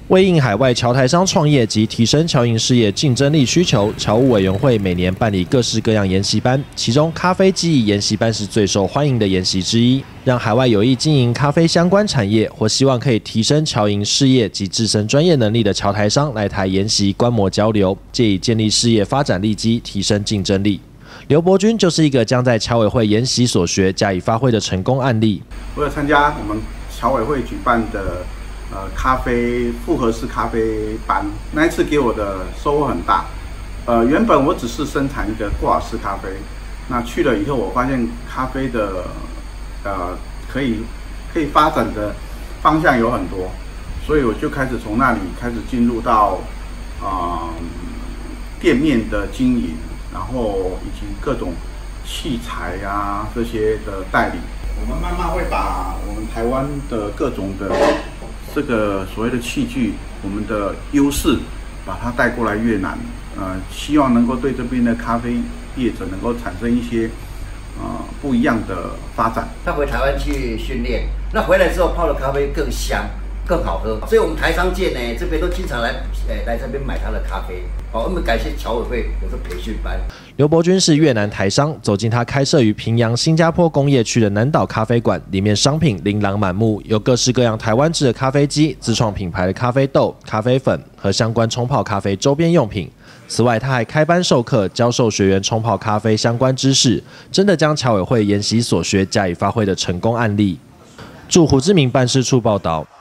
为应海外侨台商创业及提升侨营事业竞争力需求，侨务委员会每年办理各式各样研习班，其中咖啡技艺研习班是最受欢迎的研习之一，让海外有意经营咖啡相关产业或希望可以提升侨营事业及自身专业能力的侨台商来台研习观摩交流，借以建立事业发展利基，提升竞争力。刘伯钧就是一个将在侨委会研习所学加以发挥的成功案例。 我有参加我们侨委会举办的咖啡复合式咖啡班，那一次给我的收获很大。原本我只是生产一个挂耳式咖啡，那去了以后，我发现咖啡的可以发展的方向有很多，所以我就开始从那里开始进入到店面的经营，然后以及各种器材啊这些的代理。我们慢慢会把我们台湾的各种的这个所谓的器具，我们的优势，把它带过来越南，希望能够对这边的咖啡业者能够产生一些不一样的发展。 他回台湾去训练，那回来之后泡的咖啡更香、更好喝，所以我们台商界呢这边都经常来这边买他的咖啡。好，我们感谢侨委会有这培训班。 刘伯钧是越南台商，走进他开设于平阳新加坡工业区的南岛咖啡馆，里面商品琳琅满目，有各式各样台湾制的咖啡机、自创品牌的咖啡豆、咖啡粉和相关冲泡咖啡周边用品。此外，他还开班授课，教授学员冲泡咖啡相关知识，真的将侨委会研习所学加以发挥的成功案例。驻胡志明办事处报道。